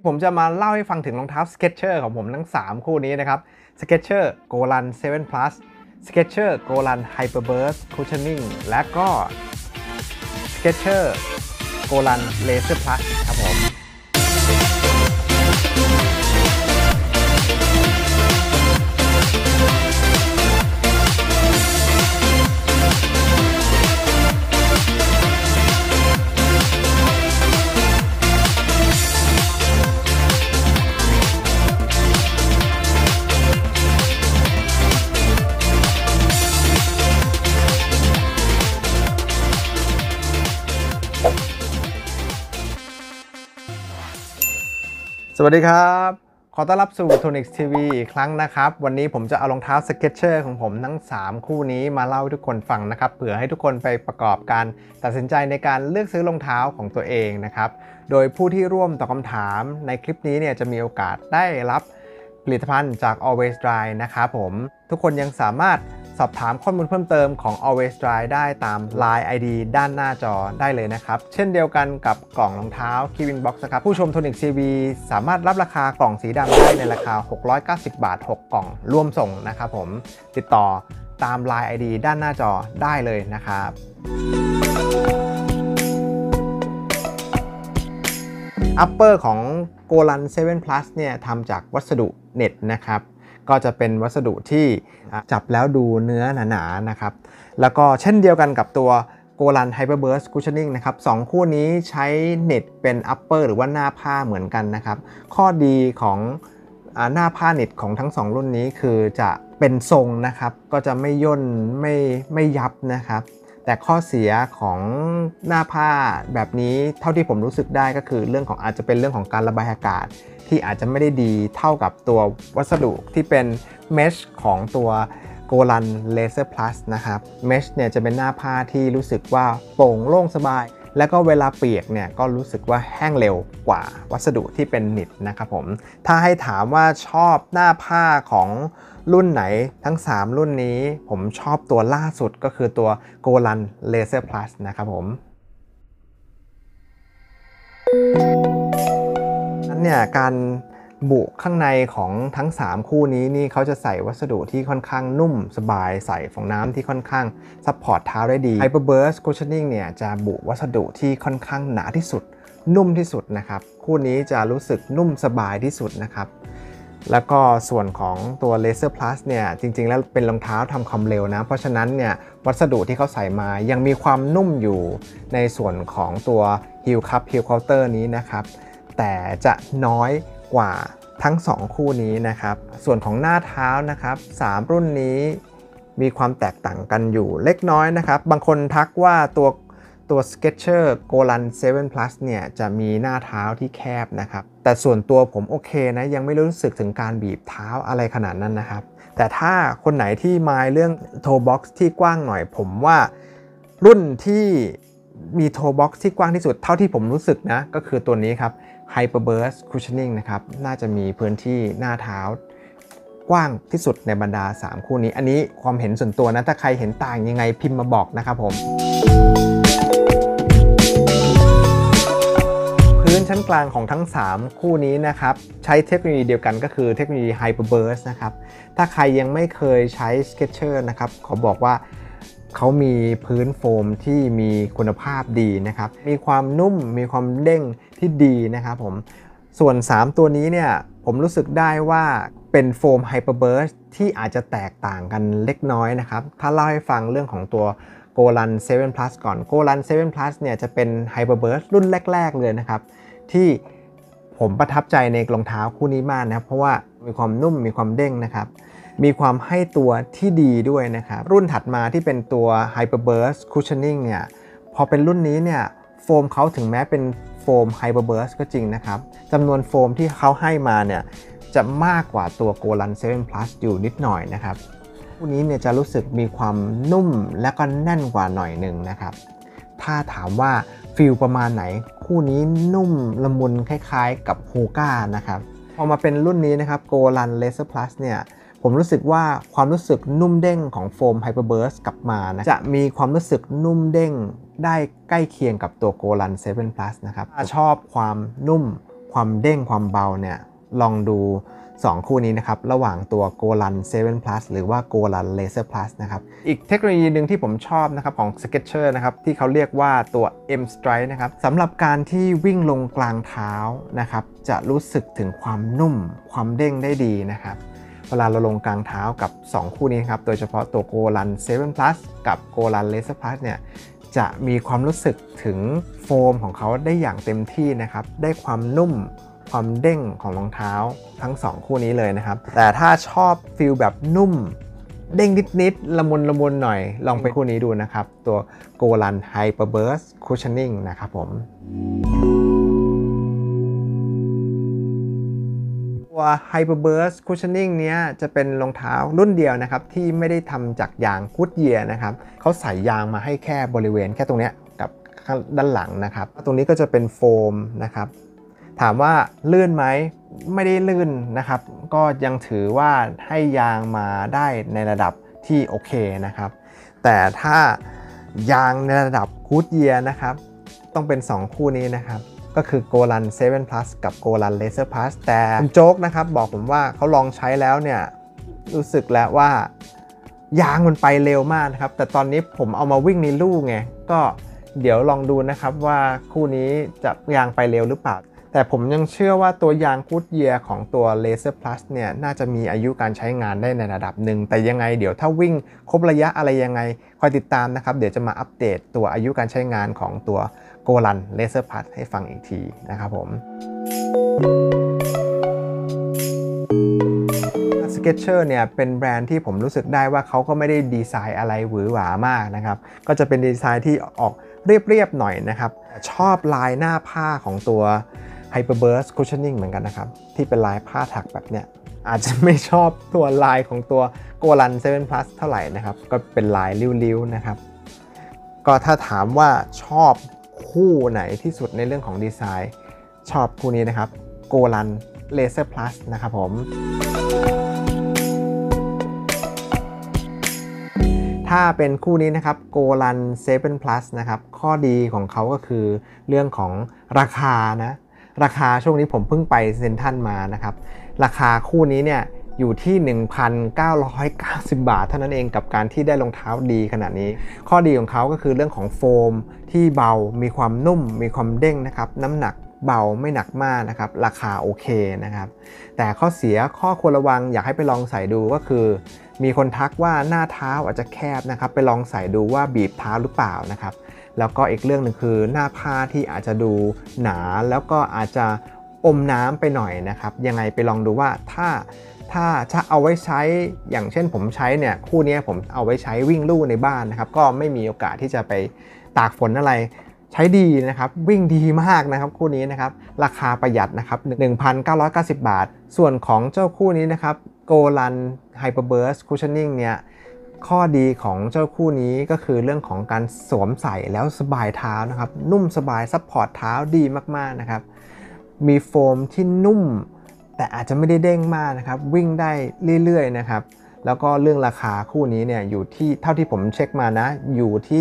ผมจะมาเล่าให้ฟังถึงรองเท้า Skechers ของผมทั้ง3คู่นี้นะครับ Skechers GoRun 7 Plus Skechers GoRun Hyperburst Cushioning และก็ Skechers GoRun Laser Plus ครับผมสวัสดีครับขอต้อนรับสู่ Tonics TV อีกครั้งนะครับวันนี้ผมจะเอารองเท้า Skechers ของผมทั้ง3คู่นี้มาเล่าให้ทุกคนฟังนะครับเผื่อให้ทุกคนไปประกอบการตัดสินใจในการเลือกซื้อรองเท้าของตัวเองนะครับโดยผู้ที่ร่วมตอบคำถามในคลิปนี้เนี่ยจะมีโอกาสได้รับผลิตภัณฑ์จาก Always Dry นะครับผมทุกคนยังสามารถสอบถามข้อมูลเพิ่มเติมของ Always Dry ได้ตาม Line ID ด้านหน้าจอได้เลยนะครับเช่นเดียวกันกับกล่องรองเท้า Kevin Box นะครับผู้ชม Tonics TV สามารถรับราคากล่องสีดำได้ในราคา690 บาท6กล่องรวมส่งนะครับผมติดต่อตาม Line ID ด้านหน้าจอได้เลยนะครับอัปเปอร์ของ GoRun 7 Plus เนี่ยทำจากวัสดุเน็ตนะครับก็จะเป็นวัสดุที่จับแล้วดูเนื้อหนาๆนะครับแล้วก็เช่นเดียวกันกับตัว GoRun Hyperburst Cushioning นะครับ2คู่นี้ใช้เน็ตเป็นอัปเปอร์หรือว่าหน้าผ้าเหมือนกันนะครับข้อดีของหน้าผ้าเน็ตของทั้ง2รุ่นนี้คือจะเป็นทรงนะครับก็จะไม่ย่นไม่ยับนะครับแต่ข้อเสียของหน้าผ้าแบบนี้เท่าที่ผมรู้สึกได้ก็คือเรื่องของอาจจะเป็นเรื่องของการระบายอากาศที่อาจจะไม่ได้ดีเท่ากับตัววัสดุที่เป็นเมชของตัว GoRun Laser Plus นะครับเมชเนี่ยจะเป็นหน้าผ้าที่รู้สึกว่าโปร่งโล่งสบายแล้วก็เวลาเปียกเนี่ยก็รู้สึกว่าแห้งเร็วกว่าวัสดุที่เป็นนิตนะครับผมถ้าให้ถามว่าชอบหน้าผ้าของรุ่นไหนทั้ง3รุ่นนี้ผมชอบตัวล่าสุดก็คือตัว GoRun Laser Plus นะครับผมนั้นเนี่ยการบุข้างในของทั้ง3คู่นี้นี่เขาจะใส่วัสดุที่ค่อนข้างนุ่มสบายใส่ฟองน้ำที่ค่อนข้างซัพพอร์ตเท้าได้ดี Hyperburst Cushioning เนี่ยจะบุวัสดุที่ค่อนข้างหนาที่สุดนุ่มที่สุดนะครับคู่นี้จะรู้สึกนุ่มสบายที่สุดนะครับแล้วก็ส่วนของตัว Laser Plus เนี่ยจริงๆแล้วเป็นรองเท้าทำความเร็วนะเพราะฉะนั้นเนี่ยวัสดุที่เขาใส่มายังมีความนุ่มอยู่ในส่วนของตัว Heel Cup Heel Counter นี้นะครับแต่จะน้อยกว่าทั้ง2คู่นี้นะครับส่วนของหน้าเท้านะครับ3รุ่นนี้มีความแตกต่างกันอยู่เล็กน้อยนะครับบางคนทักว่าตัว Skechers GoRun 7 Plus เนี่ยจะมีหน้าเท้าที่แคบนะครับแต่ส่วนตัวผมโอเคนะยังไม่รู้สึกถึงการบีบเท้าอะไรขนาดนั้นนะครับแต่ถ้าคนไหนที่มายเรื่อง toe box ที่กว้างหน่อยผมว่ารุ่นที่มีtoe box ที่กว้างที่สุดเท่าที่ผมรู้สึกนะก็คือตัวนี้ครับ Hyperburst Cushioning นะครับน่าจะมีพื้นที่หน้าเท้ากว้างที่สุดในบรรดา3คู่นี้อันนี้ความเห็นส่วนตัวนะถ้าใครเห็นต่างยังไงพิมพ์มาบอกนะครับผมพื้นชั้นกลางของทั้ง3คู่นี้นะครับใช้เทคโนโลยีเดียวกันก็คือเทคโนโลยี Hyperburst นะครับถ้าใครยังไม่เคยใช้ Skechers นะครับขอบอกว่าเขามีพื้นโฟมที่มีคุณภาพดีนะครับมีความนุ่มมีความเด้งที่ดีนะครับผมส่วน3ตัวนี้เนี่ยผมรู้สึกได้ว่าเป็นโฟม Hyperburst ที่อาจจะแตกต่างกันเล็กน้อยนะครับถ้าเล่าให้ฟังเรื่องของตัว GoRun 7 Plus ก่อน GoRun 7 Plus เนี่ยจะเป็น Hyperburst รุ่นแรกๆเลยนะครับที่ผมประทับใจในรองเท้าคู่นี้มากนะครับเพราะว่ามีความนุ่มมีความเด้งนะครับมีความให้ตัวที่ดีด้วยนะครับรุ่นถัดมาที่เป็นตัว Hyperburst Cushioning เนี่ยพอเป็นรุ่นนี้เนี่ยโฟมเขาถึงแม้เป็นโฟม Hyperburst ก็จริงนะครับจำนวนโฟมที่เขาให้มาเนี่ยจะมากกว่าตัว GoRun 7 Plus อยู่นิดหน่อยนะครับคู่นี้เนี่ยจะรู้สึกมีความนุ่มและก็แน่นกว่าหน่อยหนึ่งนะครับถ้าถามว่าฟีลประมาณไหนคู่นี้นุ่มละมุนคล้ายๆกับฮูก้านะครับพอมาเป็นรุ่นนี้นะครับ GoRun Laser Plus เนี่ยผมรู้สึกว่าความรู้สึกนุ่มเด้งของโฟม Hyperburst กลับมานะจะมีความรู้สึกนุ่มเด้งได้ใกล้เคียงกับตัว GoRun 7 Plus นะครับชอบความนุ่มคความเด้งความเบาเนี่ยลองดู2คู่นี้นะครับระหว่างตัว Golan 7 Plus หรือว่า Golan Laser Plus นะครับอีกเทคโนโลยีหนึ่งที่ผมชอบนะครับของ Skechers นะครับที่เขาเรียกว่าตัว M Strike นะครับสำหรับการที่วิ่งลงกลางเท้านะครับจะรู้สึกถึงความนุ่มความเด้งได้ดีนะครับเวลาเราลงกลางเท้ากับ2คู่นี้ครับโดยเฉพาะตัว Golan 7 Plus กับ Golan Laser Plus เนี่ยจะมีความรู้สึกถึงโฟมของเขาได้อย่างเต็มที่นะครับได้ความนุ่มความเด้งของรองเท้าทั้ง2คู่นี้เลยนะครับแต่ถ้าชอบฟีลแบบนุ่มเด้งนิดๆละมุนหน่อยลองไปคู่นี้ดูนะครับตัว Golan Hyperburst Cushioning นะครับผมตัว Hyperburst Cushioning เนี้ยจะเป็นรองเท้ารุ่นเดียวนะครับที่ไม่ได้ทำจากยาง Goodyear นะครับเขาใส่ยางมาให้แค่บริเวณแค่ตรงเนี้ยกับด้านหลังนะครับตรงนี้ก็จะเป็นโฟมนะครับถามว่าลื่นไหมไม่ได้ลื่นนะครับก็ยังถือว่าให้ยางมาได้ในระดับที่โอเคนะครับแต่ถ้ายางในระดับ Goodyear นะครับต้องเป็น2คู่นี้นะครับก็คือ Golan 7 Plus กับ Golan Laser Plus แต่คุณโจ๊กนะครับบอกผมว่าเขาลองใช้แล้วเนี่ยรู้สึกแล้วว่ายางมันไปเร็วมากนะครับแต่ตอนนี้ผมเอามาวิ่งในลู่ไงก็เดี๋ยวลองดูนะครับว่าคู่นี้จะยางไปเร็วหรือเปล่าแต่ผมยังเชื่อว่าตัวยาง Goodyear ของตัว Laser Plus เนี่ยน่าจะมีอายุการใช้งานได้ในระดับหนึ่งแต่ยังไงเดี๋ยวถ้าวิ่งครบระยะอะไรยังไงคอยติดตามนะครับเดี๋ยวจะมาอัปเดตตัวอายุการใช้งานของตัว Golan Laser Plus ให้ฟังอีกทีนะครับผม Skechers เนี่ยเป็นแบรนด์ที่ผมรู้สึกได้ว่าเขาก็ไม่ได้ดีไซน์อะไรหวือหวามากนะครับก็จะเป็นดีไซน์ที่ออกเรียบๆหน่อยนะครับชอบลายหน้าผ้าของตัว Hyperburst Cushioning เหมือนกันนะครับที่เป็นลายผ้าถักแบบเนี้ยอาจจะไม่ชอบตัวลายของตัว Golan 7 Plus เท่าไหร่นะครับก็เป็นลายริ้วๆนะครับก็ถ้าถามว่าชอบคู่ไหนที่สุดในเรื่องของดีไซน์ชอบคู่นี้นะครับ Golan Laser Plus นะครับผมถ้าเป็นคู่นี้นะครับ Golan 7 Plus นะครับข้อดีของเขาก็คือเรื่องของราคานะราคาช่วงนี้ผมเพิ่งไปเซ็นทรัลมานะครับราคาคู่นี้เนี่ยอยู่ที่ 1,990 บาทเท่านั้นเองกับการที่ได้รองเท้าดีขนาดนี้ข้อดีของเขาก็คือเรื่องของโฟมที่เบามีความนุ่มมีความเด้งนะครับน้ำหนักเบาไม่หนักมากนะครับราคาโอเคนะครับแต่ข้อเสียข้อควรระวังอยากให้ไปลองใส่ดูก็คือมีคนทักว่าหน้าเท้าอาจจะแคบนะครับไปลองใส่ดูว่าบีบเท้าหรือเปล่านะครับแล้วก็อีกเรื่องหนึ่งคือหน้าผ้าที่อาจจะดูหนาแล้วก็อาจจะอมน้ำไปหน่อยนะครับยังไงไปลองดูว่าถ้าเอาไว้ใช้อย่างเช่นผมใช้เนี่ยคู่นี้ผมเอาไว้ใช้วิ่งลู่ในบ้านนะครับก็ไม่มีโอกาสที่จะไปตากฝนอะไรใช้ดีนะครับวิ่งดีมากนะครับคู่นี้นะครับราคาประหยัดนะครับ 1,990 บาทส่วนของเจ้าคู่นี้นะครับ Golan Hyperburst Cushioning เนี่ยข้อดีของเจ้าคู่นี้ก็คือเรื่องของการสวมใส่แล้วสบายเท้านะครับนุ่มสบายซัพพอร์ตเท้าดีมากๆนะครับมีโฟมที่นุ่มแต่อาจจะไม่ได้เด้งมากนะครับวิ่งได้เรื่อยๆนะครับแล้วก็เรื่องราคาคู่นี้เนี่ยอยู่ที่เท่าที่ผมเช็คมานะอยู่ที่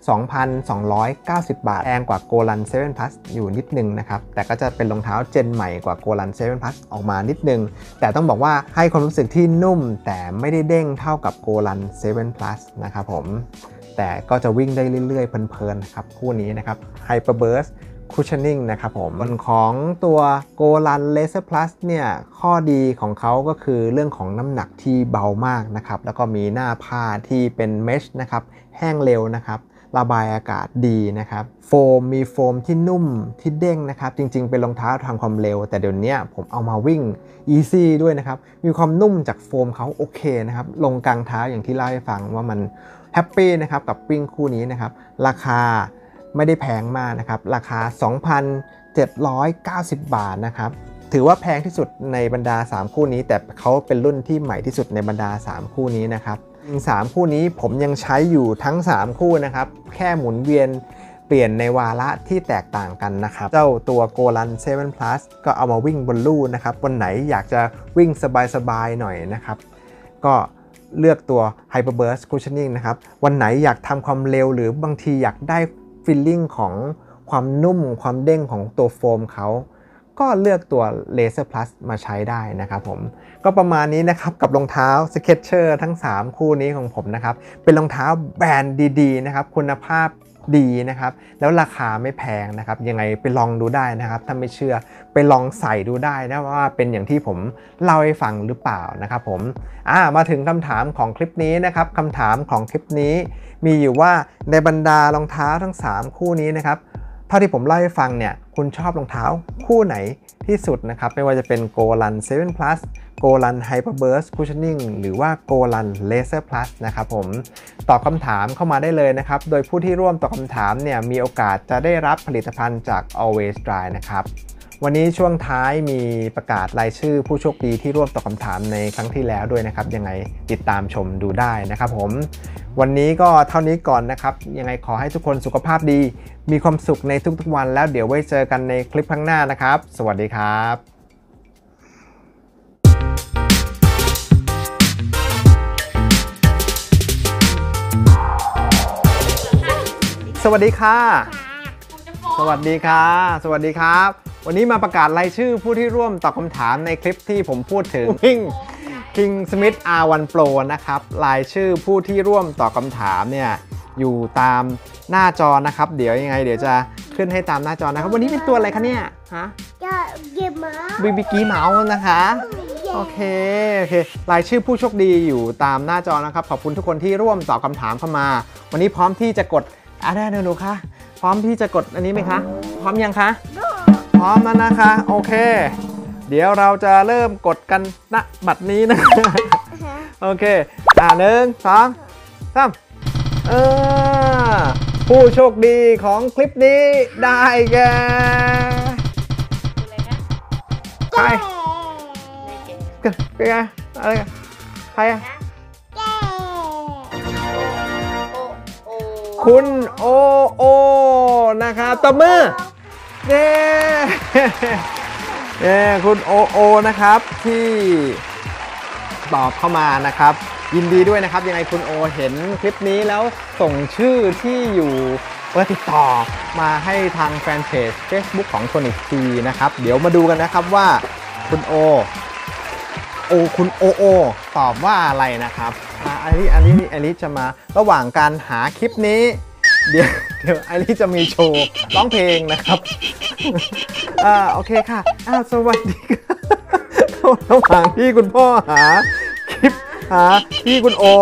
2,290 บาทแพงกว่า Golan 7 Plus อยู่นิดนึงนะครับแต่ก็จะเป็นรองเท้าเจนใหม่กว่า Golan 7 Plus ออกมานิดนึงแต่ต้องบอกว่าให้ความรู้สึกที่นุ่มแต่ไม่ได้เด้งเท่ากับ Golan 7 Plus นะครับผมแต่ก็จะวิ่งได้เรื่อยๆเพลินๆนะครับคู่นี้นะครับ Hyperburst Cushioning นะครับผมส่วนของตัว Golan Laser Plus เนี่ยข้อดีของเขาก็คือเรื่องของน้ำหนักที่เบามากนะครับแล้วก็มีหน้าผ้าที่เป็นเมชนะครับแห้งเร็วนะครับระบายอากาศดีนะครับโฟมมีโฟมที่นุ่มที่เด้งนะครับจริงๆเป็นรองเท้าทางความเร็วแต่เดี๋ยวนี้ผมเอามาวิ่ง Easy ด้วยนะครับมีความนุ่มจากโฟมเขาโอเคนะครับลงกลางเท้าอย่างที่เล่าให้ฟังว่ามันแฮปปี้นะครับกับวิ่งคู่นี้นะครับราคาไม่ได้แพงมากนะครับราคา 2,790 บาทนะครับถือว่าแพงที่สุดในบรรดา3คู่นี้แต่เขาเป็นรุ่นที่ใหม่ที่สุดในบรรดา3คู่นี้นะครับ3คู่นี้ผมยังใช้อยู่ทั้ง3คู่นะครับแค่หมุนเวียนเปลี่ยนในวาระที่แตกต่างกันนะครับเจ้าตัว Golan 7 Plus ก็เอามาวิ่งบนลู่นะครับวันไหนอยากจะวิ่งสบายๆหน่อยนะครับก็เลือกตัว Hyperburst Cushioning นะครับวันไหนอยากทำความเร็วหรือบางทีอยากได้ฟีลลิ่งของความนุ่มความเด้งของตัวโฟมเขาก็ก็เลือกตัว Laser Plus มาใช้ได้นะครับผมก็ประมาณนี้นะครับกับรองเท้า Skechers ทั้ง3คู่นี้ของผมนะครับเป็นรองเท้าแบรนด์ดีๆนะครับคุณภาพดีนะครับแล้วราคาไม่แพงนะครับยังไงไปลองดูได้นะครับถ้าไม่เชื่อไปลองใส่ดูได้นะว่าเป็นอย่างที่ผมเล่าให้ฟังหรือเปล่านะครับผมมาถึงคำถามของคลิปนี้นะครับคำถามของคลิปนี้มีอยู่ว่าในบรรดารองเท้าทั้ง3คู่นี้นะครับเท่าที่ผมเล่าให้ฟังเนี่ยคุณชอบรองเท้าคู่ไหนที่สุดนะครับไม่ว่าจะเป็น GoRun 7 Plus GoRun Hyperburst Cushioning หรือว่า GoRun Laser Plus นะครับผมตอบคำถามเข้ามาได้เลยนะครับโดยผู้ที่ร่วมตอบคำถามเนี่ยมีโอกาสจะได้รับผลิตภัณฑ์จาก Always Dry นะครับวันนี้ช่วงท้ายมีประกาศรายชื่อผู้โชคดีที่ร่วมตอบคำถามในครั้งที่แล้วด้วยนะครับยังไงติดตามชมดูได้นะครับผมวันนี้ก็เท่านี้ก่อนนะครับยังไงขอให้ทุกคนสุขภาพดีมีความสุขในทุกๆวันแล้วเดี๋ยวไว้เจอกันในคลิปข้างหน้านะครับสวัสดีครับสวัสดีค่ะสวัสดีค่ะสวัสดีครับวันนี้มาประกาศรายชื่อผู้ที่ร่วมตอบคำถามในคลิปที่ผมพูดถึง King Smith R1 Pro นะครับรายชื่อผู้ที่ร่วมตอบคำถามเนี่ยอยู่ตามหน้าจอนะครับเดี๋ยวยังไงเดี๋ยวจะขึ้นให้ตามหน้าจอนะครับวันนี้เป็นตัวอะไรคะเนี่ยฮะบีบีกี้เมาส์นะคะโอเครายชื่อผู้โชคดีอยู่ตามหน้าจอนะครับขอบคุณทุกคนที่ร่วมตอบคำถามเข้ามาวันนี้พร้อมที่จะกดได้หนูคะพร้อมที่จะกดอันนี้ไหมคะพร้อมยังคะพร้อมแล้วนะคะโอเคเดี๋ยวเราจะเริ่มกดกันณบัดนี้นะโอเค1 2 3ผู้โชคดีของคลิปนี้ได้แก่ใครเป็นไงอะไรใครคุณโอนะครับตบมือคุณโอนะครับที่ตอบเข้ามานะครับยินดีด้วยนะครับยังไงคุณโอเห็นคลิปนี้แล้วส่งชื่อที่อยู่เบอร์ติดต่อมาให้ทางแฟนเพจ Facebook ของ Tonic T นะครับเดี๋ยวมาดูกันนะครับว่าคุณคุณโอตอบว่าอะไรนะครับอันนี้จะมาระหว่างการหาคลิปนี้เดี๋ยวอันนี้จะมีโชว์ร้องเพลงนะครับโอเคค่ะสวัสดีค่ะระหว่างที่คุณพ่อหาคลิปที่คุณโอ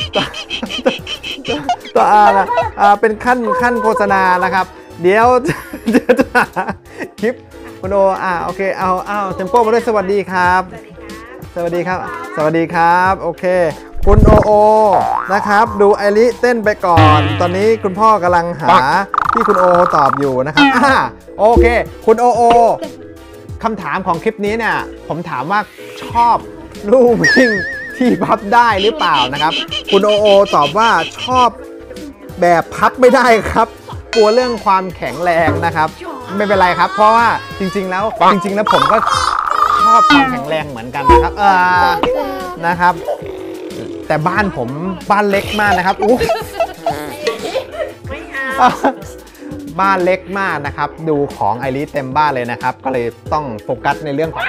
ตัวเป็นขั้นโฆษณานะครับเดี๋ยวจะหาคลิปคุณโอโอเคเอาเทมโปมาด้วยสวัสดีครับสวัสดีครับสวัสดีครับโอเคคุณโอนะครับดูไอริเต้นไปก่อนตอนนี้คุณพ่อกำลังหาที่คุณโอตอบอยู่นะครับโอเคคุณโอคำถามของคลิปนี้เนี่ยผมถามว่าชอบลู่วิ่งที่พับได้หรือเปล่านะครับคุณโอตอบว่าชอบแบบพับไม่ได้ครับกลัวเรื่องความแข็งแรงนะครับไม่เป็นไรครับเพราะว่าจริงๆแล้วผมก็ชอบความแข็งแรงเหมือนกันนะครับนะครับแต่บ้านผมบ้านเล็กมากนะครับบ้านเล็กมากนะครับดูของไอริเต็มบ้านเลยนะครับก็เลยต้องโฟกัสในเรื่องของ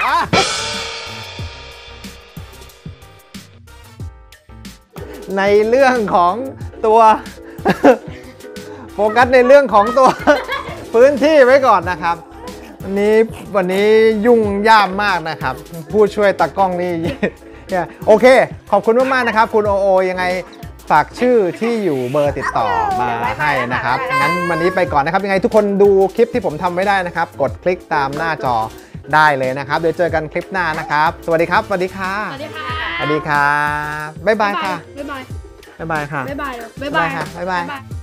ในเรื่องของตัวโฟกัสในเรื่องของตัวพื้นที่ไว้ก่อนนะครับวันนี้ยุ่งยากมากนะครับผู้ช่วยตากล้องนี่โอเคขอบคุณมากๆนะครับคุณโอยังไงฝากชื่อที่อยู่เบอร์ติดต่อมาให้นะครับงั้นวันนี้ไปก่อนนะครับยังไงทุกคนดูคลิปที่ผมทำไว้ได้นะครับกดคลิกตามหน้าจอได้เลยนะครับเดี๋ยวเจอกันคลิปหน้านะครับสวัสดีครับสวัสดีค่ะสวัสดีค่ะสวัสดีครับบ๊ายบายค่ะบ๊ายบายค่ะบ๊ายบายค่ะบ๊ายบายค่ะบ๊ายบาย